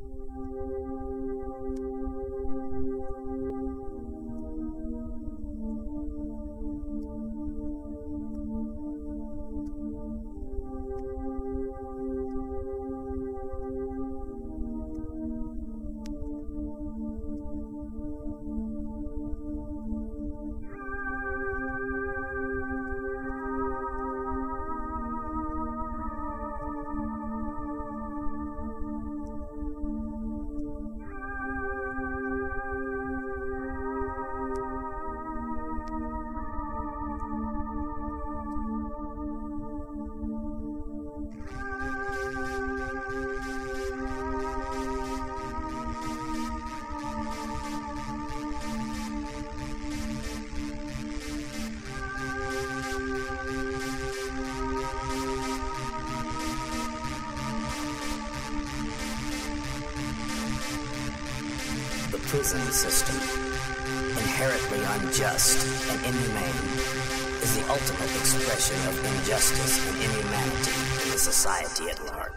The prison system, inherently unjust and inhumane, is the ultimate expression of injustice and inhumanity in the society at large.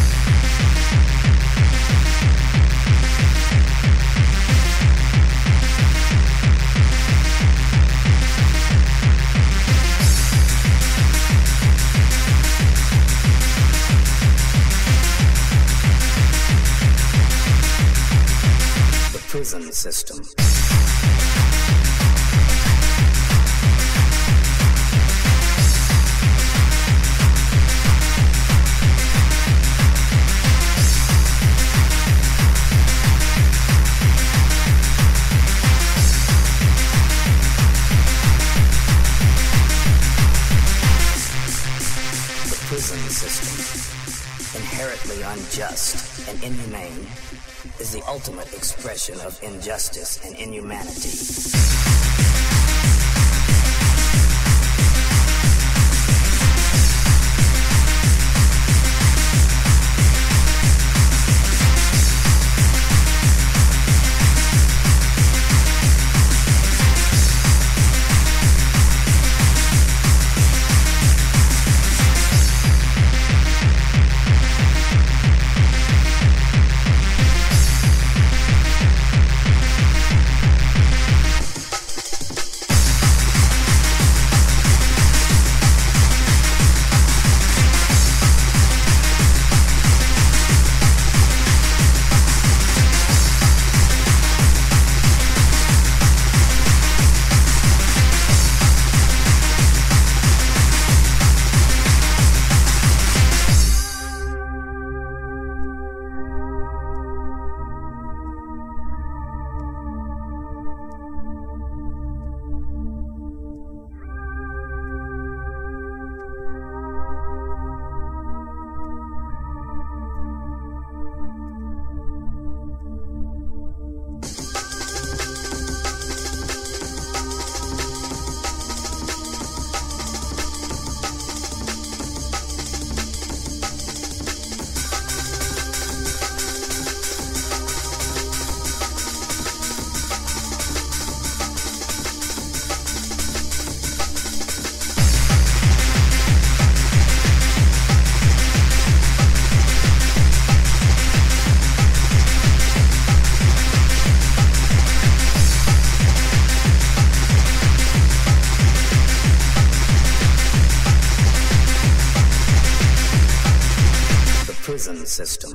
Prison system. The prison system, inherently unjust and inhumane, is the ultimate expression of injustice and inhumanity. Prison system.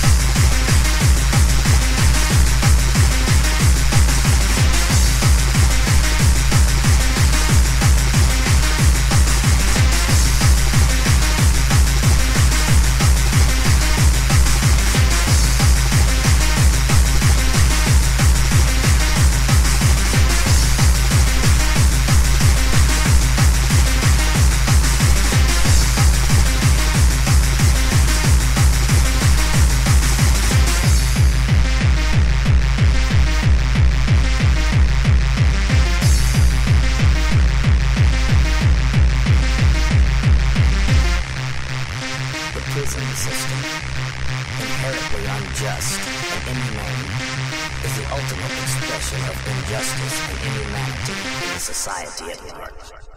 Prison system, inherently unjust and inhumane, is the ultimate expression of injustice and inhumanity in the society at large.